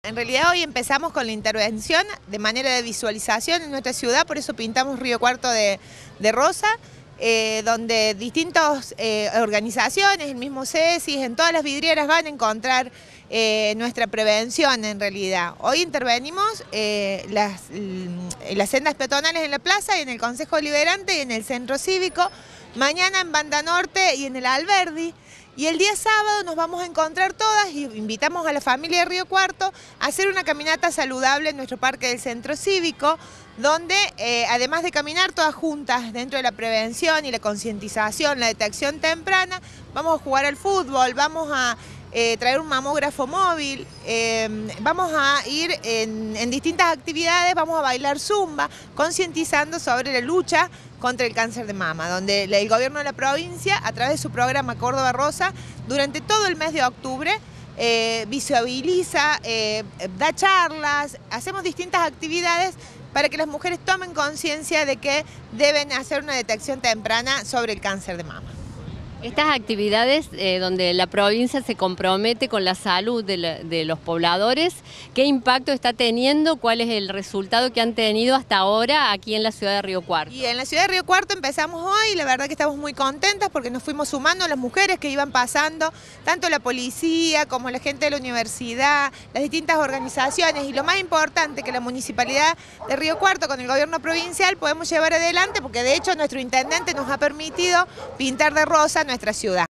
En realidad hoy empezamos con la intervención de manera de visualización en nuestra ciudad, por eso pintamos Río Cuarto de rosa, donde distintas organizaciones, el mismo CESIS, en todas las vidrieras van a encontrar nuestra prevención en realidad. Hoy intervenimos en las sendas peatonales en la plaza y en el Consejo Deliberante y en el Centro Cívico, mañana en Banda Norte y en el Alberdi. Y el día sábado nos vamos a encontrar todas y invitamos a la familia de Río Cuarto a hacer una caminata saludable en nuestro parque del Centro Cívico, donde además de caminar todas juntas dentro de la prevención y la concientización, la detección temprana, vamos a jugar al fútbol, vamos a traer un mamógrafo móvil, vamos a ir en distintas actividades, vamos a bailar zumba, concientizando sobre la lucha contra el cáncer de mama, donde el gobierno de la provincia, a través de su programa Córdoba Rosa, durante todo el mes de octubre, visibiliza, da charlas, hacemos distintas actividades para que las mujeres tomen conciencia de que deben hacer una detección temprana sobre el cáncer de mama. Estas actividades donde la provincia se compromete con la salud de los pobladores, ¿qué impacto está teniendo? ¿Cuál es el resultado que han tenido hasta ahora aquí en la ciudad de Río Cuarto? Y en la ciudad de Río Cuarto empezamos hoy y la verdad que estamos muy contentas porque nos fuimos sumando las mujeres que iban pasando, tanto la policía como la gente de la universidad, las distintas organizaciones y lo más importante que la municipalidad de Río Cuarto con el gobierno provincial podemos llevar adelante porque de hecho nuestro intendente nos ha permitido pintar de rosa nuestra ciudad.